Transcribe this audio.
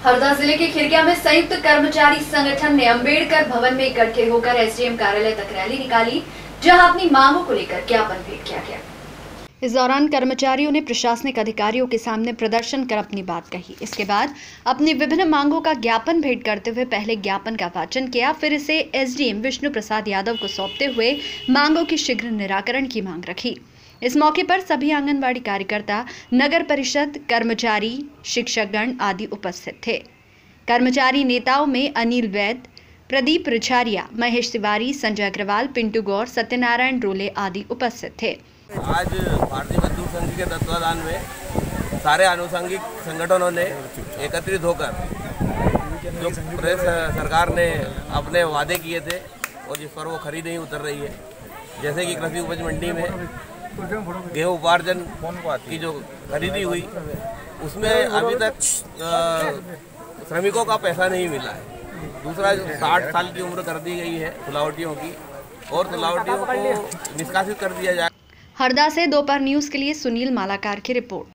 हरदा जिले के खिरकिया में संयुक्त कर्मचारी संगठन ने अंबेडकर भवन में इकट्ठे होकर एसडीएम कार्यालय तक रैली निकाली, जहां अपनी मांगों को लेकर ज्ञापन भेंट किया गया। इस दौरान कर्मचारियों ने प्रशासनिक अधिकारियों के सामने प्रदर्शन कर अपनी बात कही। इसके बाद अपनी विभिन्न मांगों का ज्ञापन भेंट करते हुए पहले ज्ञापन का वाचन किया, फिर इसे एसडीएम विष्णु प्रसाद यादव को सौंपते हुए मांगों की शीघ्र निराकरण की मांग रखी। इस मौके पर सभी आंगनबाड़ी कार्यकर्ता, नगर परिषद कर्मचारी, शिक्षकगण आदि उपस्थित थे। कर्मचारी नेताओं में अनिल वैद, प्रदीप रिछारिया, महेश तिवारी, संजय अग्रवाल, पिंटू गौर, सत्यनारायण रोले आदि उपस्थित थे। आज भारतीय मजदूर संघ के तत्वाधान में सारे आनुषंगिक संगठनों ने एकत्रित होकर जो प्रदेश सरकार ने अपने वादे किए थे और जिस पर वो खरी नहीं उतर रही है, जैसे कि कृषि उपज मंडी में गेहूं उपार्जन की जो खरीदी हुई, उसमें अभी तक श्रमिकों का पैसा नहीं मिला है। दूसरा 60 साल की उम्र कर दी गई है तुलावटियों की, और तुलावटियों को निष्कासित कर दिया जाए। हरदा से दोपहर न्यूज के लिए सुनील मालाकार की रिपोर्ट।